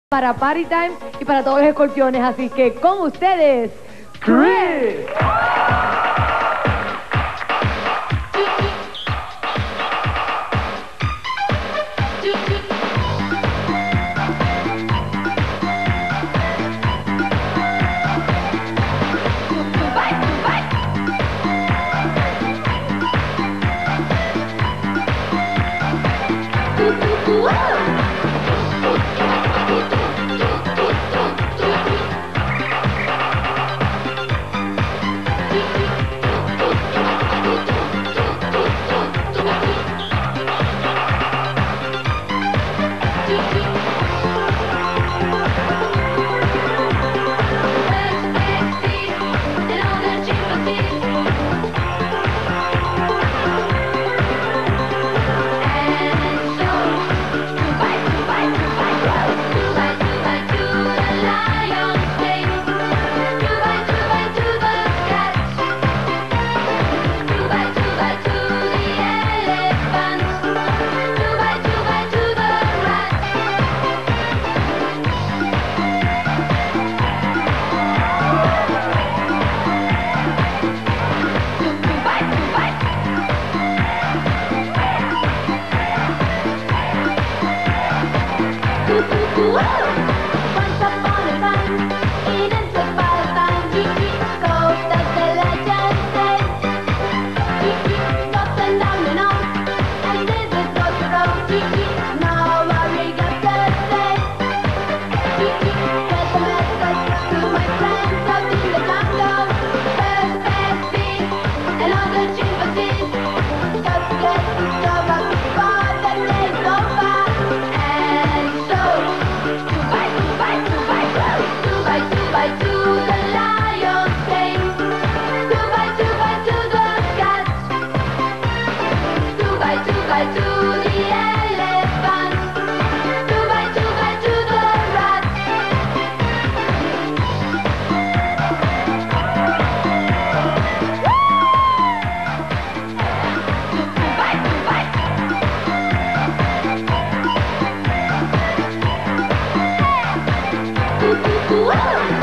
para Party Time y para todos los escorpiones. Así que con ustedes, Chris. Once upon a time, Eden took by the time, go that the legend says. Up and down and on, and this is what you wrote. Now I got to say, get the message to my friends out in the jungle. Perfect beat, and all the chimpanzees. Just get to show up before the day's over. Woo!